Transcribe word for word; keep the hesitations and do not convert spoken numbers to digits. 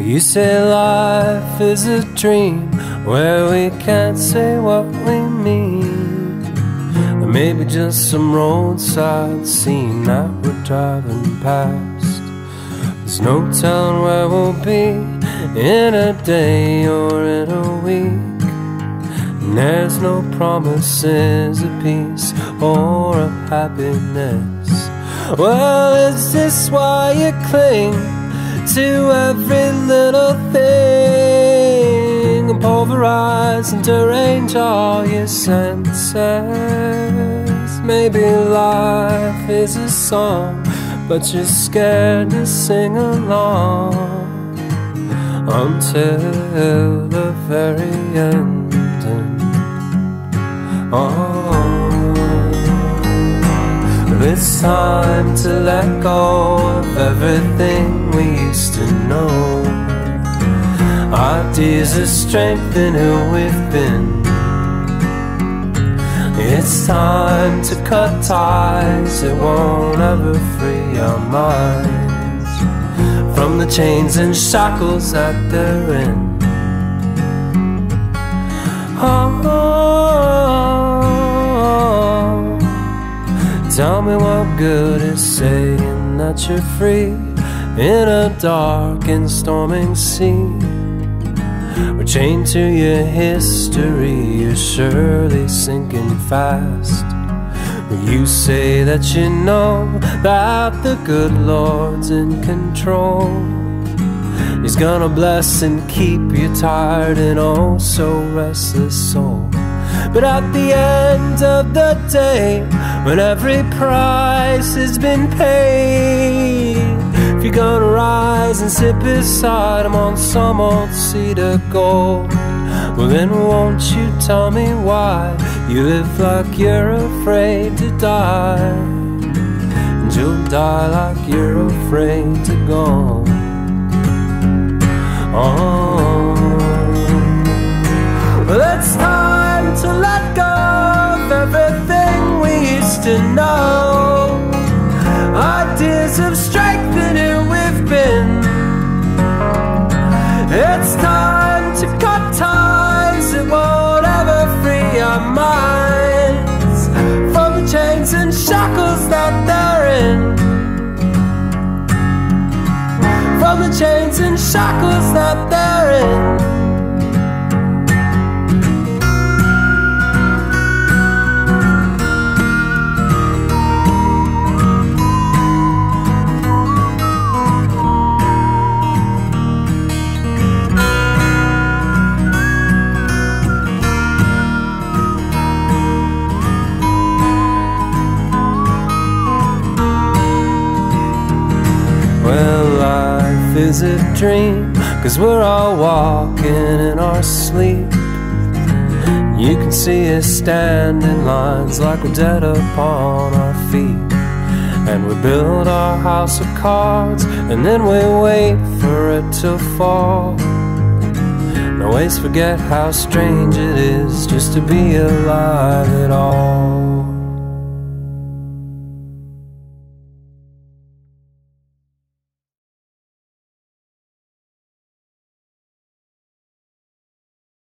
You say life is a dream where we can't say what we mean, or maybe just some roadside scene that we're driving past. There's no telling where we'll be in a day or in a week, and there's no promises of peace or of happiness. Well, is this why you cling to every little thing, and pulverize and derange all your senses? Maybe life is a song, but you're scared to sing along until the very end. Oh, it's time to let go of everything we used to know. Ideas of strength in who we've been. It's time to cut ties that won't ever free our minds from the chains and shackles that they're in. Oh, tell me what good is saying that you're free in a dark and storming sea, or chained to your history, you're surely sinking fast. You say that you know that the good Lord's in control. He's gonna bless and keep your tired and oh so restless soul. But at the end of the day, when every price has been paid, if you're gonna rise and sit beside him on some old seat of gold, well then won't you tell me why you live like you're afraid to die, and you'll die like you're afraid to go. Oh, well it's time to let go of everything we used to know. Ideas of strength in who we've been. It's time to cut ties that won't ever free our minds from the chains and shackles that they're in. From the chains and shackles that they're in. Is a dream, 'cause we're all walking in our sleep. You can see us stand in lines like we're dead upon our feet, and we build our house of cards and then we wait for it to fall. And always forget how strange it is just to be alive at all.